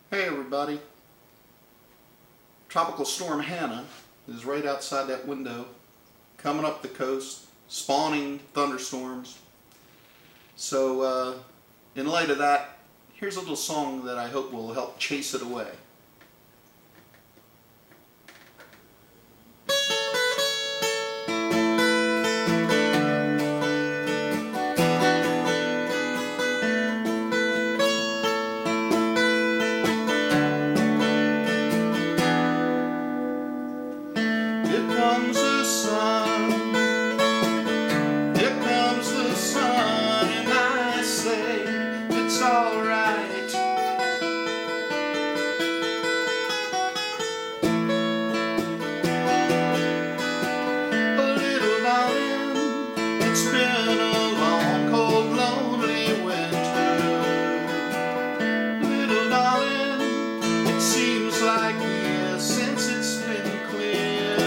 Hey everybody, Tropical Storm Hannah is right outside that window, coming up the coast, spawning thunderstorms. So in light of that, here's a little song that I hope will help chase it away. Here comes the sun, here comes the sun, and I say it's alright. A little darling, it's been a long, cold, lonely winter. Little darling, it seems like years since it's been clear.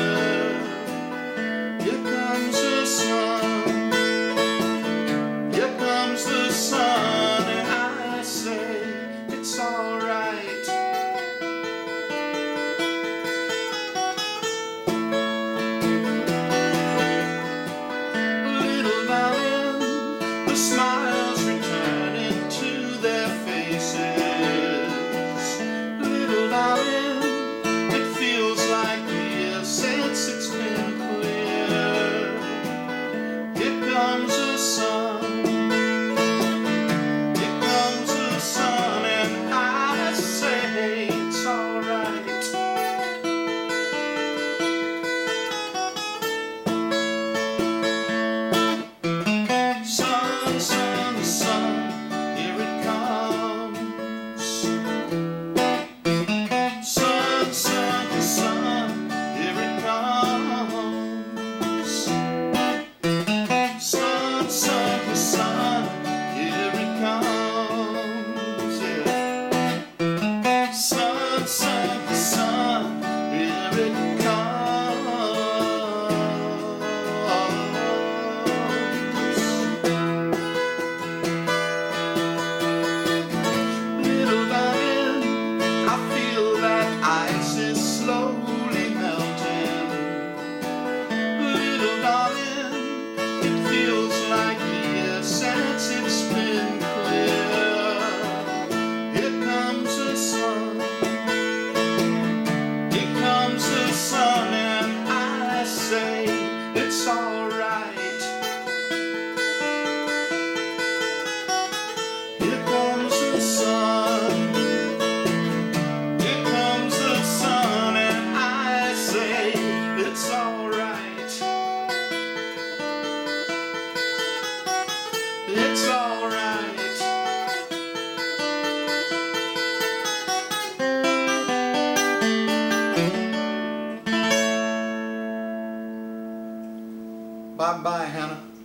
Here comes the sun, here comes the sun, and I say it's alright. Little darling, the smiles returning to their faces. Little darling, it feels like years since it's been clear. Here comes the sun, here comes the sun, and I say it's alright. Sun, sun, sun, here it comes. Sun, sun, sun, here it comes. Sun, sun, sun, here it comes. Yeah. Sun, sun, sun, here it comes. Little darling, I feel that ice is slowly melting. Little darling, it feels like years since it's been clear. Here comes the sun, here comes the sun, and I say it's alright. Here comes the sun, here comes the sun, and I say it's alright. It's alright. Bye bye, Hannah.